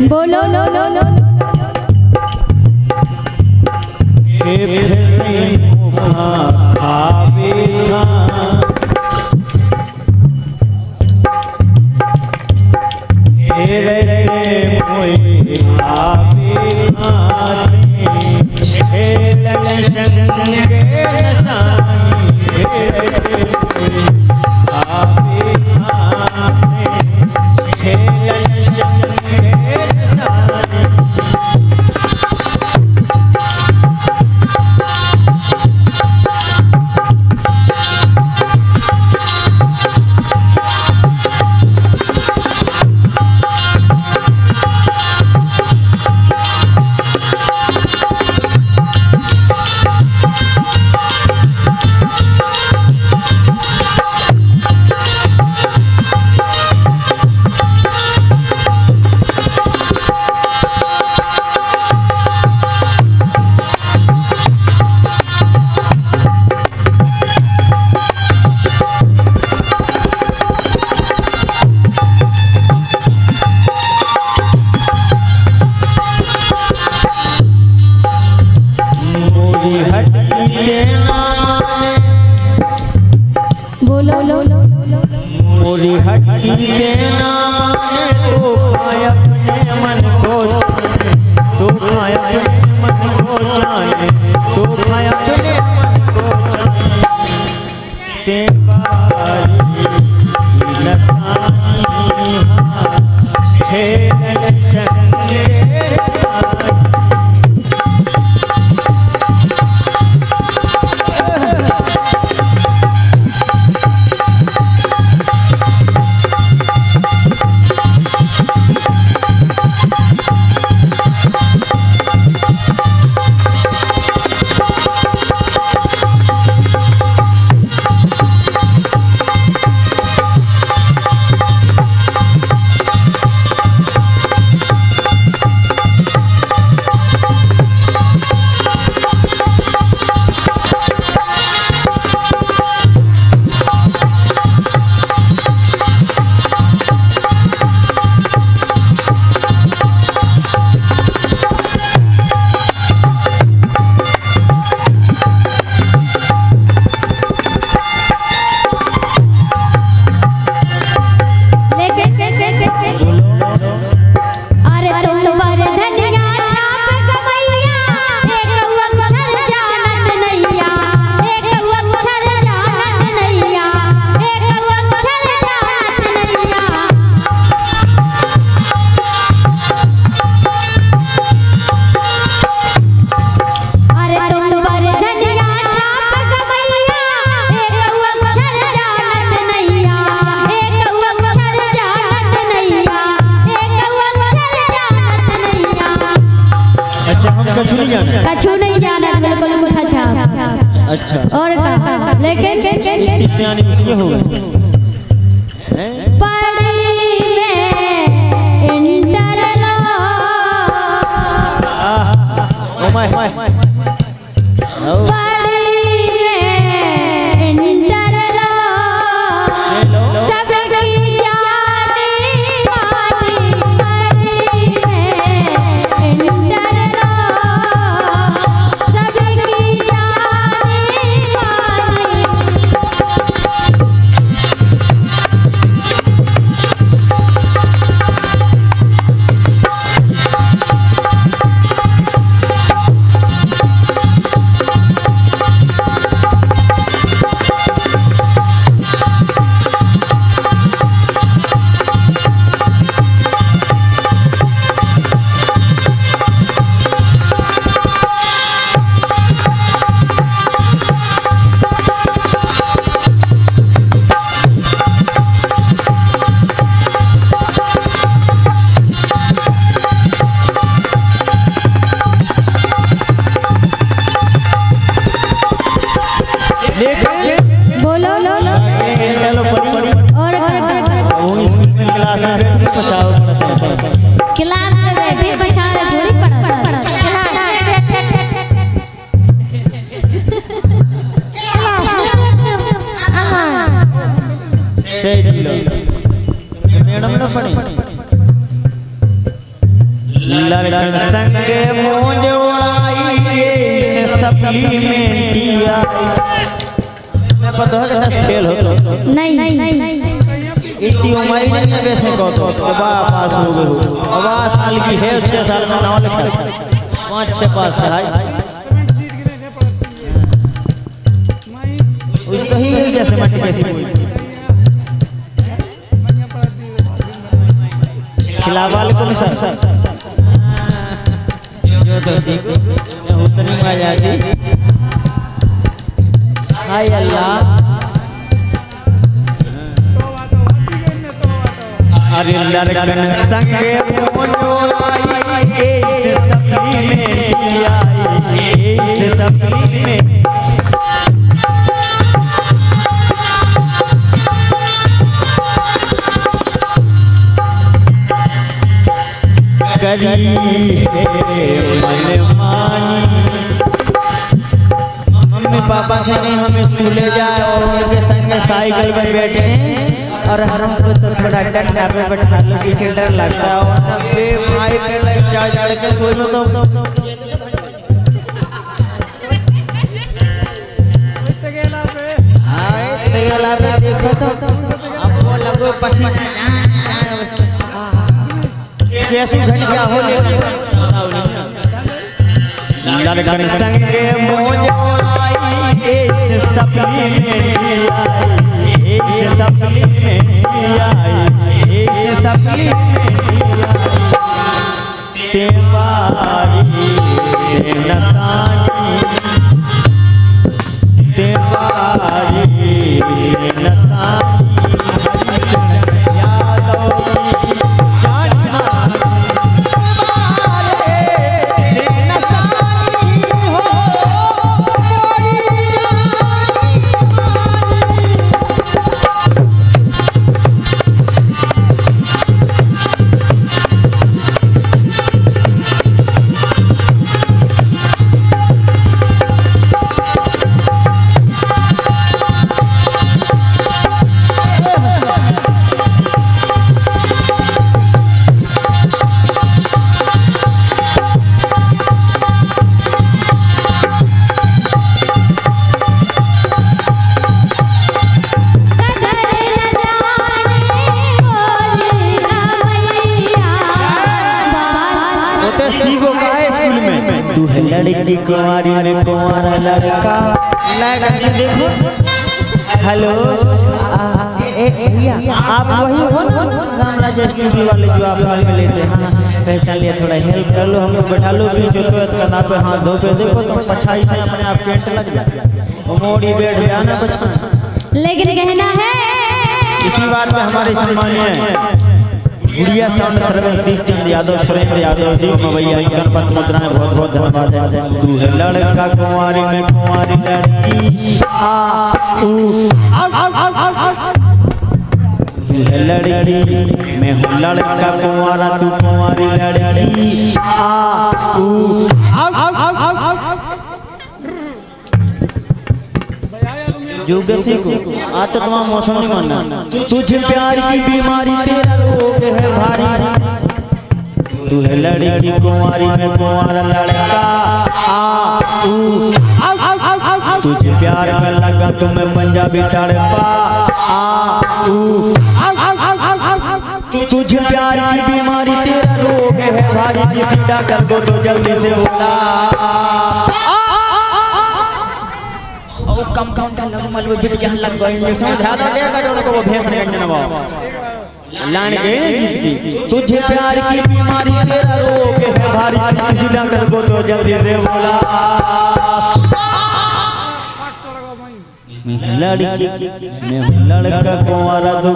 बोलो लो लो लो मोरी हट्टी देना तो खाए अपने मन को तो खाए अपने मन को जाने तो खाए अपने मन को जाने बारी नसानी खेल चंगे कछु नहीं जाना बिल्कुल मुठा छाप। अच्छा और लेकिन सियानी उसमें हो गए पढ़ी में इंटर लो ओ माय क्लास में बैठे पछाड़ थोड़ी पढ़ता मैडम ना पढ़ी लड़कन संगे मौज उड़ाई से सप्लीमेंट किया। मैं पता है कि फेल हो नहीं इतनी उम्र नहीं वैसे को तो पास हो गए हो। अब 8 साल की है 6 साल में नाम लिखा 5-6 पास है भाई। उसको ही जैसे मट्टी कैसी खिलावा वाले को भी सर जो तो सीखो उतनी मजा आती। हाय अल्लाह अरे लड़कन संगे मौज उड़ाई से सप्लीमेंट किया से सप्लीमेंट करी मनमानी। मम्मी पापा से नहीं हम स्कूले जाए और उनके संग साइकिल में बैठे और हमको तो थोड़ा डंडा पे बैठा लो पीछे डर लगता है और बे भाई पे लग चढ़ के सोच में तो तेला पे देखो तो आपको लगो पसीना कैसे घट गया हो लड़कन संगे मौज उड़ाई से सप्लीमेंट से सप्लीमेंट से सप्लीमेंट तेवारी से नसानी तेवारी से नसानी तू है लड़की कुंवारी में कुंवारा लड़का लगन से देखो। हेलो भैया आप वही हो रामराज स्टूडियो वाले जो आप फिल्म में लेते हैं। हाँ पैसा लिए थोड़ा हेल्प कर लो हम लोग बैठा लो बीच कंधा पे हाथ धो पे देखो तो पछाई से अपने आप पेंट लग जाए मोड़ी बैठ जाना कुछ लेकिन कहना है इसी बात में हमारे सम्मानीय गुड़िया साउंड सर्विस दीपचंद यादव सुरेंद्र यादव जी मवैया गणपत मुद्राएं बहुत बहुत धन्यवाद है। तू है लड़का कुंवारी में कुंवारी लड़की तू है लड़की मैं हूँ लड़का कुंवारा तू कुंवारी लड़की जोगसी को आता तुम्हारा मौसम नहीं मानना। तुझे प्यार की बीमारी तेरा रोग है भारी। तू है लड़की कुंवारी में कुंवारा लड़का तुझे प्यार का लगा तुम्हें पंजाबी तड़पा। तुझे प्यार की बीमारी तेरा रोग है भारी किसी डॉक्टर को तो जल्दी से बोला। कम लग मलबे बिट के लग गए इंजेक्शन ज्यादा दे का उनको वो भेस नहीं जनवा लाने के गीत की। तुझे प्यार की बीमारी तेरा रोग है भारी किसी डॉक्टर को तो जल्दी से बोला। लड़की मैं हूं लड़का कुंवारा दो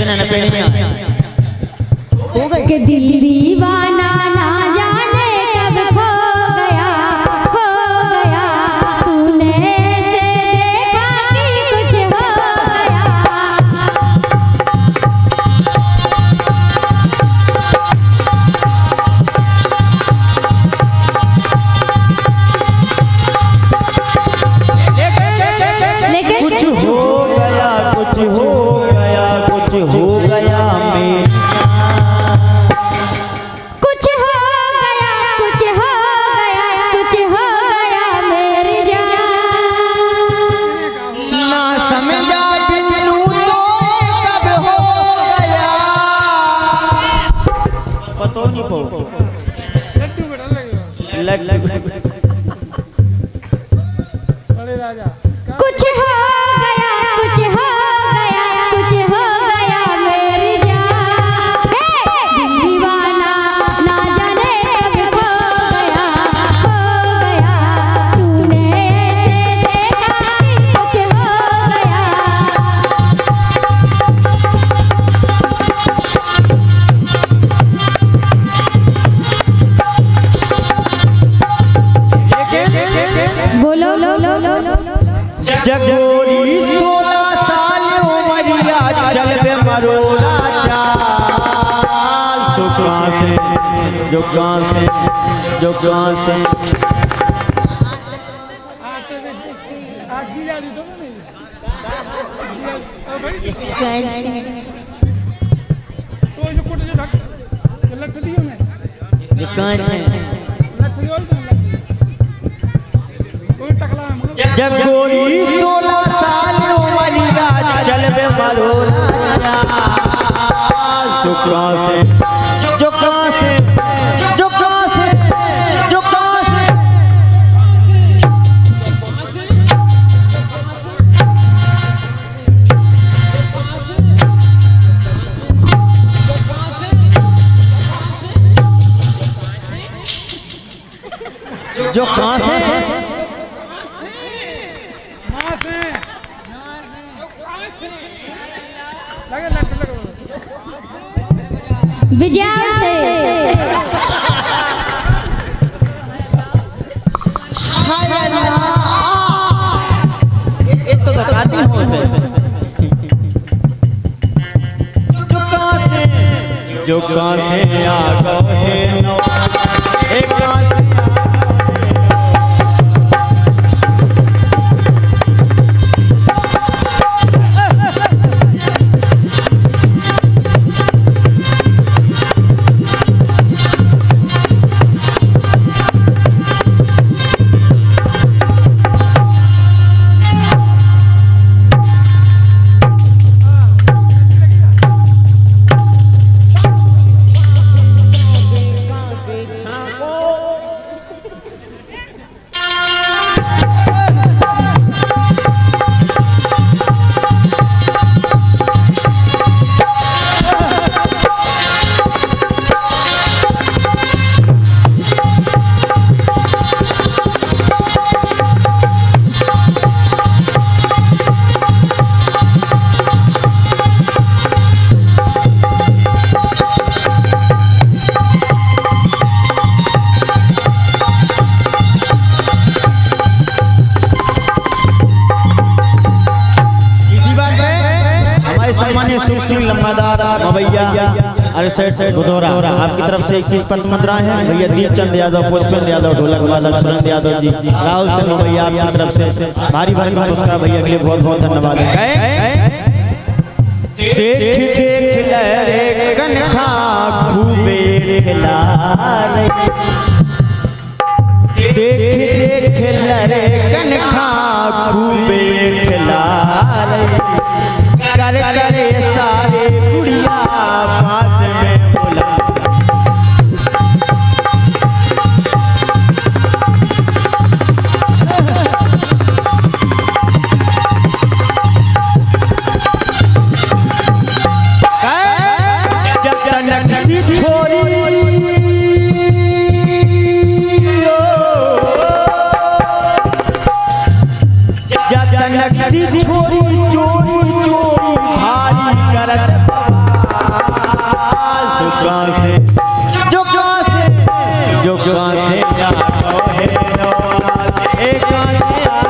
न पेड़िया हो गई कि दिल दीवाना ना जाने कब खो गया तूने ऐसे देखा कि कुछ हो गया। लेकिन कुछ हो गया कुछ हो गया कुछ हो गया मेरी कुछ हो गया कुछ हो गया कुछ हो गया मेरी जान। ना समझा बिन्नू तो कब हो गया पतो नहीं पो लड्डू अरे राजा कुछ हो गया कुछ हो गया कुछ हो गया मेरी जान। दिल दीवाना ना जाने कब खो गया तूने ऐसे देखा कि कुछ हो गया। बोलो जगोरी 16 साल उमरिया चल बे मरोला चाल तो कहाँ से जो कहाँ से जो कहाँ से आखिरी वाली तो नहीं तो जो कोट जो ढक लट दियो मैं जो कहाँ से लट दियो कोई टकला है जगोरी 16 साल उमरिया चल बे मरोला चाल तो कहाँ से जो कहाँ से जो कहाँ से जो कहाँ से जो कहाँ से लगे लट लगे विजय से एक तो बताती हूँ जो कहाँ से आ गए एक कहाँ से गुदौरा आपकी तरफ से 21 पट मुद्रा है भैया दीपचंद यादव, पुष्पेंद्र यादव, ढोलक वादक सुरेंद्र यादव जी, राहुल सिंह भैया आपकी तरफ से भारी भारी पुरस्कार भैया के लिए बहुत बहुत धन्यवाद है। देख देख लहरे कनखा खूबे खिला रही, देख देख लहरे कनखा खूबे खिला रही, कर करे सारे कुड़िया पास में बोला जब तक छोरी जब तक छोरी चोरी चोरी भारी कहाँ से जो कहाँ से आ गो हे नौलाल एक कहाँ से आ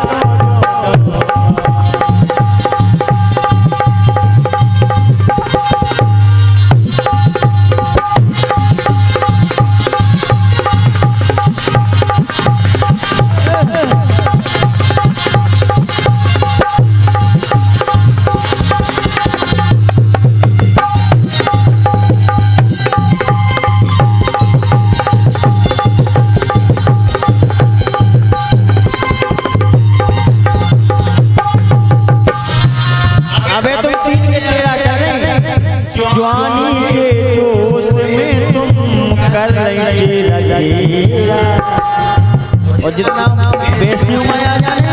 जवानी के जोश में तुम कर रही चेरा और जितना बेसी उम्र आ जाए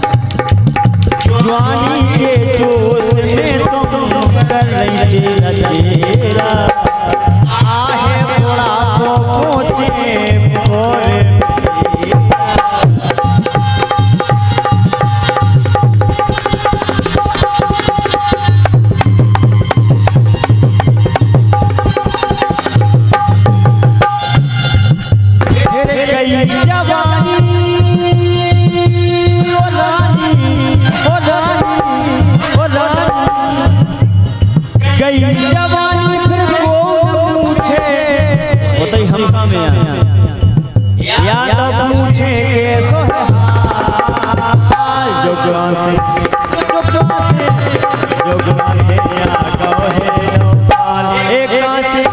जवानी के जोश में तुम कर रही चेरा आहे बड़ा तो पहुँचे और जवानी फिर वो पूछे होता ही हम में याद पूछे कैसो जो गाँव से आ गो हे नौलाल एक गाँव से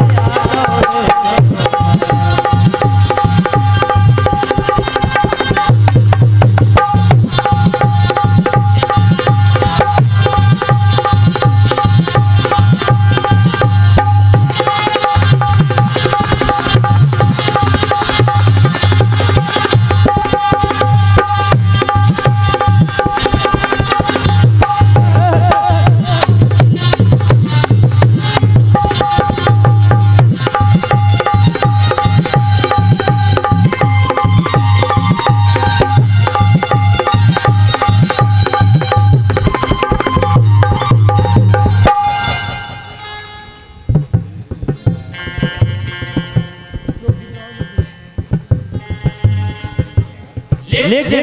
लेकिन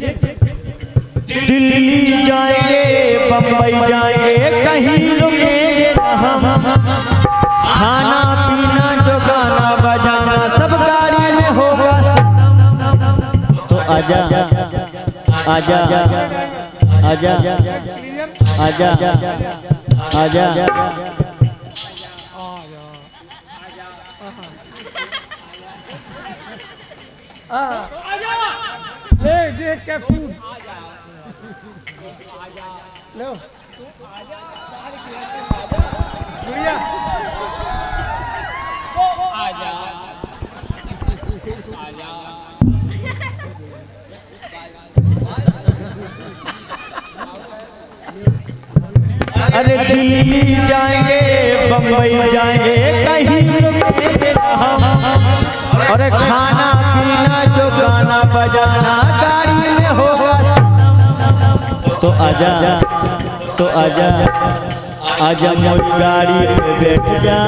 दिल्ली जाएंगे बम्बई जाएंगे कहीं रुकेंगे हम खाना पीना जो गाना बजाना सब गाड़ी में होगा तो आजा आजा आजा आजा आजा ले जे कैप्टन लो गुड़िया आजा आजा अरे दिल्ली जाएंगे बम्बई जाएंगे कहीं रुकेंगे और खाना पीना जो गाना बजाना गाड़ी में होगा तो आजा आजा मेरी गाड़ी में बैठ जा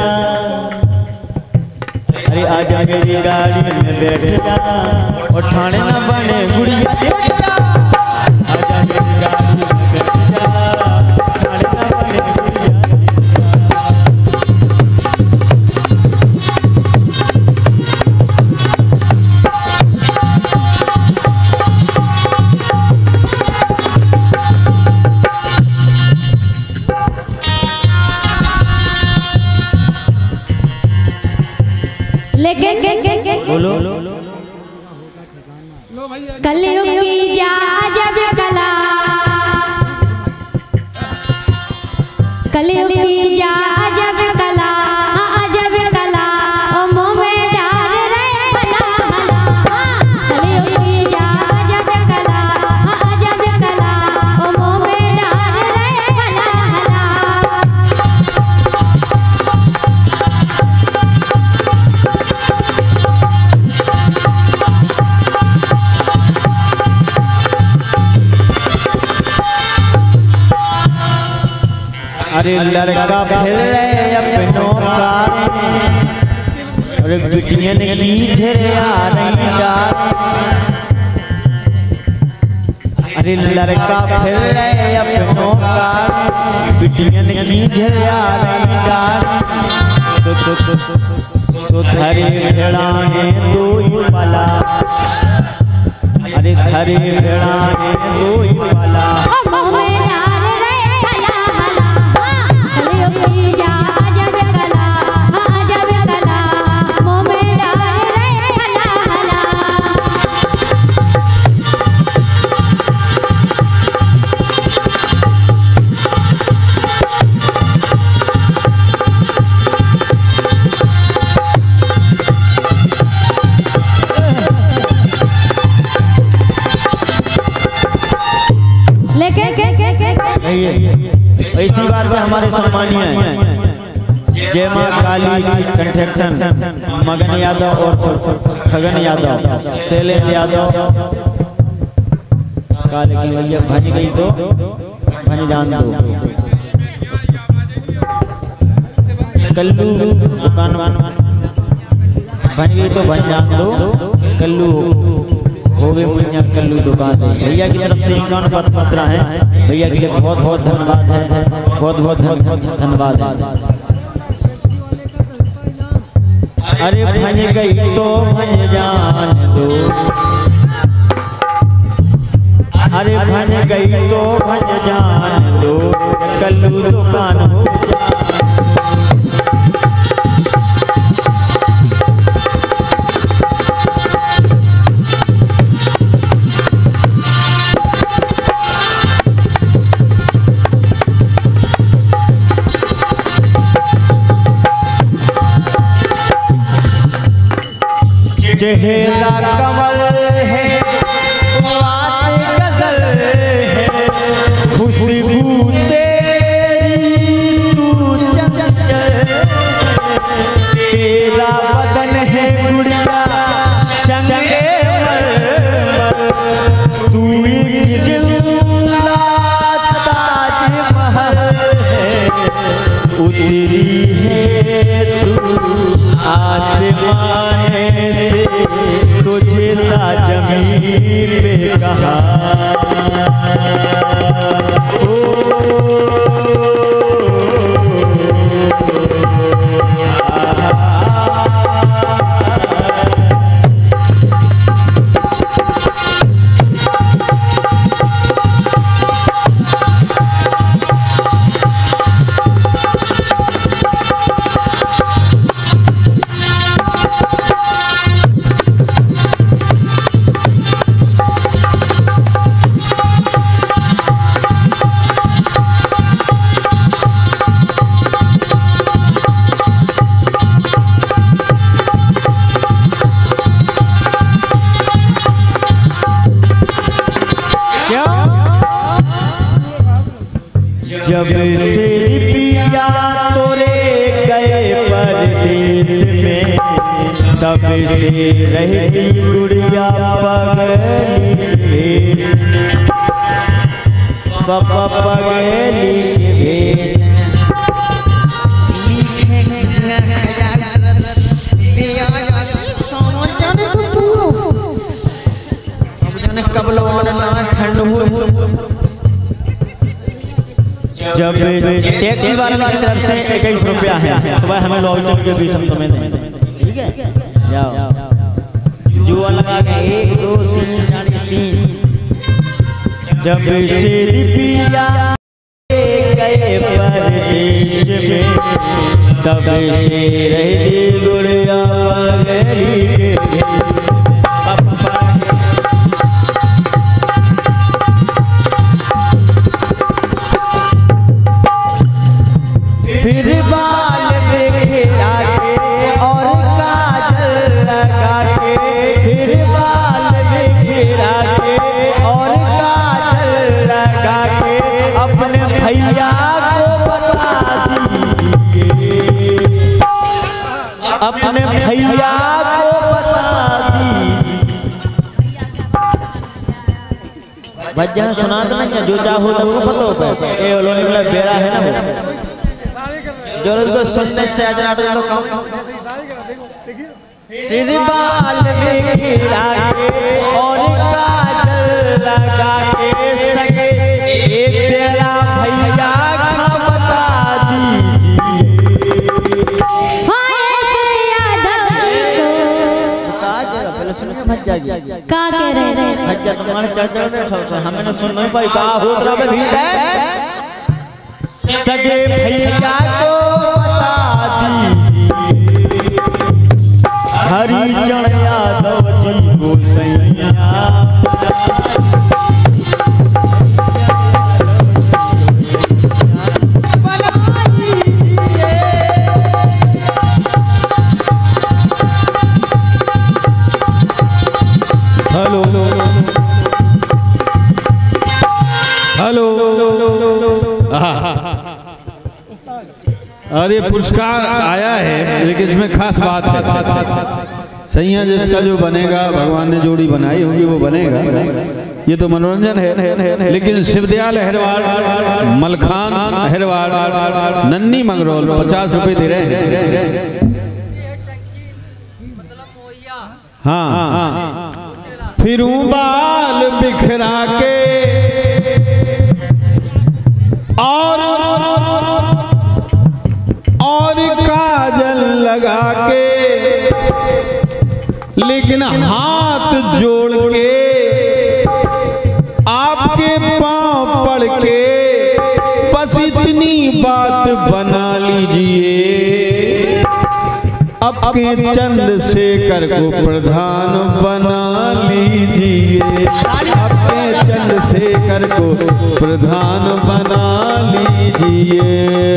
अरे आजा मेरी गाड़ी में बैठ जा और ठाणे ना बने गुड़िया आजा मेरी गाड़ी में बैठ जा ठाणे ना बने गुड़िया बोलो कलयुग की जा जब कला कलयुग की जा जब कला जब कला ओ मुँह में डाल रहे भला भला कलयुग की जा जब कला जब कला ओ मुँह में डाल रहे भला भला अरे लड़का फिर अपनों का अरे बिटियन की झरिया रही डार, अरे लड़का फिर रहे अपनों कार, बिटियन की झरिया रही डार, तो धरे भेड़ाने दो पला, अरे धरे भेड़ाने दो पला, ऐसी बात है हमारे सम्मानीय जय मां काली कंस्ट्रक्शन मगन यादव और खगन यादव शैलेश यादव काले की भैया भन गई तो भन जान दो कल्लू दुकान भन गई तो भन जान दो कल्लू हो गए मुन्या कल्लू दुकान है। भैया की तरफ से 51 पत्र है, भैया के लिए बहुत बहुत धन्यवाद है, बहुत बहुत धन्यवाद है। अरे भज गई तो भज जान दो, अरे भज गई तो भज जान दो कल्लू दुकान हो चेहरा कमल है बात गजल है खुशबू तेरी तू चंचल तेरा बदन है गुड़िया संगे मरमर तू एक जिंदा ताजमहल है उतरी है तू आसमान से तुझे सा जमीन पे कहा जब से पिया तोरे गए परदेश में तब से रहती गुड़िया पगली के भेष कब ठंड हो जब टैक्सी वाले की तरफ से 21 रुपया है सुबह हमें लॉबी के बीच हम तुम्हें दें, ठीक है जाओ जुआ लगा के 1 2 3 3.5 जब से पिया गए परदेश में तब से रहती गुड़िया पगली के फिर बाल में घेरा के और काजल लगा के फिर बाल में घेरा के और काजल लगा के अपने भैया को बता दीजिए अपने भैया को बता दीजिए भजन सुना देना जो चाहो तो पता हो ए ओलोनी वाला बेरा है ना जो सुनने चाहिए लोग फिर बाल में गिरा के और काजल लगा के सके एक तेरा भैया का बता दीजिए। का कह रहे भज्जा तुम्हारे चर्चा में बैठा हमें न सुन नहीं पाई का होत रहा भीत है सगे भैया को बता दीजिए हरिचरण यादव जी को सैया हेलो अरे पुरस्कार आया है लेकिन इसमें खास बात है सैया जिसका जो बनेगा भगवान ने जोड़ी बनाई होगी वो बनेगा ये तो मनोरंजन है लेकिन शिवदयाल अहिरवार मलखान अहिरवार नन्नी मंगरोल 50 रुपए दे रहे हैं। हाँ फिर बाल बिखरा के और काजल लगा के लेकिन हाथ जोड़ के आपके पांव पड़ के बस इतनी बात बना लीजिए आपके चंद्रशेखर को प्रधान बना लीजिए आपके चंद्रशेखर को प्रधान बना लीजिए।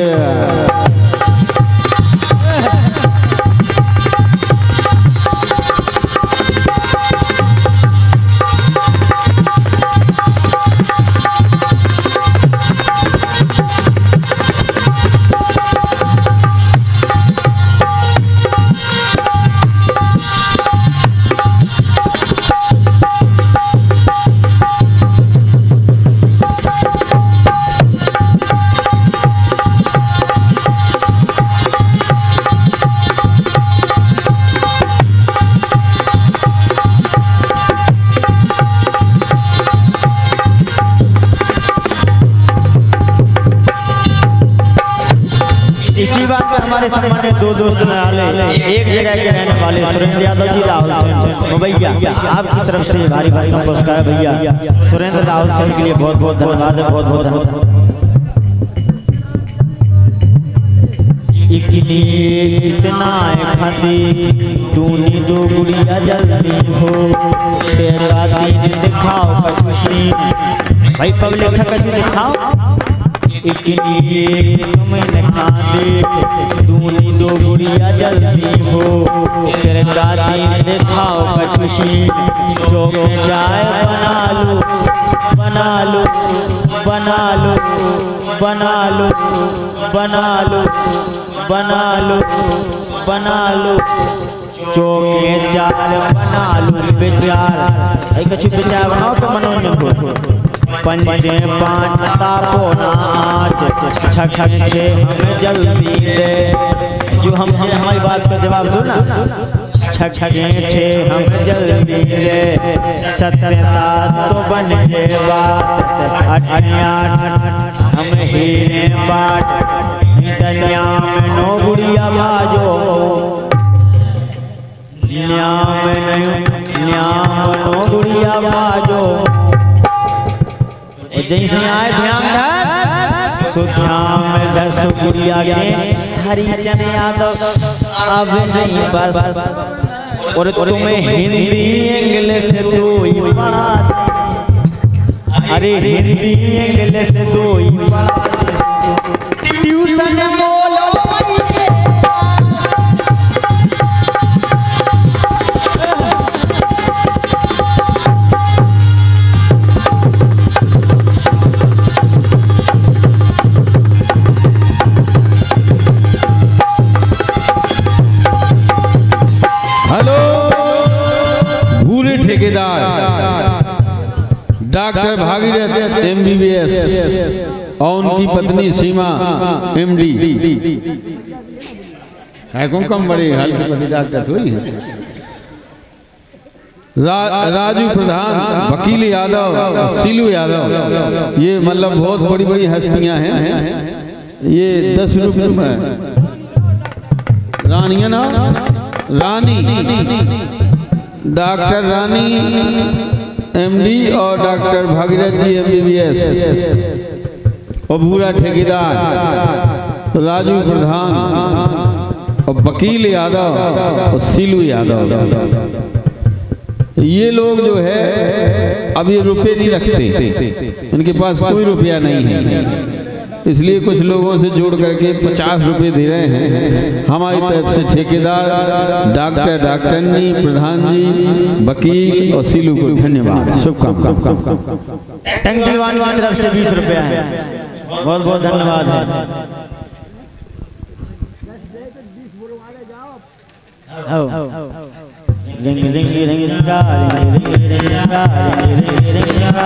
इसी बात पे हमारे सम्मानित दो दोस्त नाले एक जगह के रहने वाले सुरेंद्र यादव जी राहुल सेन भैया आपकी तरफ से भारी भारी पुरस्कार है भैया सुरेंद्र राहुल सेन के लिए बहुत बहुत धन्यवाद है बहुत बहुत धन्यवाद। इतना खाती दूनी दो गुड़िया जल्दी हो तेरा दिन दिखाओ खुशी भाई पब्लिक कैसे दिखाओ इतनी तुम्हें खाते दूनी दो गुड़िया जल्दी हो तेरे दादी दिखाओ खुशी चौक जाए बना लो बना लो बना लो बना लो बना लो बना लो चौक चार बना लो विचार कछु विचार बनाओ तो मनोरंजन हो पंजे पाँच तापो नाच छक छे हमें जल्दी दे जो हम हमारी बात का जवाब दो ना छक छे हमें जल्दी दे सत्य साथ तो बन के बात हम हीरे बाट दनिया में नो गुड़िया बाजो न्याम नो गुड़िया बाजो जैसे आए ध्यान दस सो ध्यान में 10 गुड़िया के हरिचरण यादव अब नहीं बस और तुम्हें हिंदी इंग्लिश दो ही पढ़ा अरे हिंदी इंग्लिश दो ही ट्यूशन बोलो ठेकेदार डॉक्टर भागीरथ MBBS और उनकी पत्नी सीमा MD है कौन कम बड़ी हाल के पति डॉक्टर थोड़ी है। राजू प्रधान, वकील यादव, सीलू यादव, ये मतलब बहुत बड़ी बड़ी हस्तियां हैं। ये 10 रुपये में रानिया ना, रानी, डॉक्टर रानी MD और डॉक्टर भागीरथ जी MBBS और भूरा ठेकेदार, राजू प्रधान और वकील यादव और सीलू यादव, ये लोग जो है अब ये रुपये नहीं रखते, इनके पास कोई रुपया नहीं है, इसलिए कुछ लोगों से जोड़ करके 50 रुपये दे रहे हैं। हमारी तरफ से ठेकेदार, डॉक्टरनी, प्रधान जी, वकील और सीलू को धन्यवाद, शुभकामनाएं। टंकीवान की तरफ से 20 रुपया है, बहुत बहुत धन्यवाद है। Ring ring ring ringa, ring ring ringa, ring ring ringa,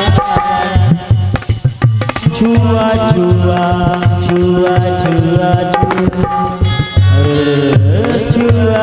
छुआ छुआ छुआ छुआ छुआ छुआ